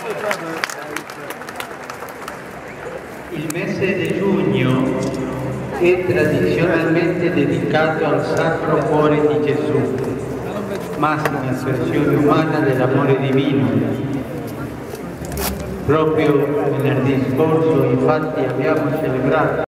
Il mese di giugno è tradizionalmente dedicato al Sacro Cuore di Gesù, massima espressione umana dell'amore divino. Proprio venerdì scorso, infatti, abbiamo celebrato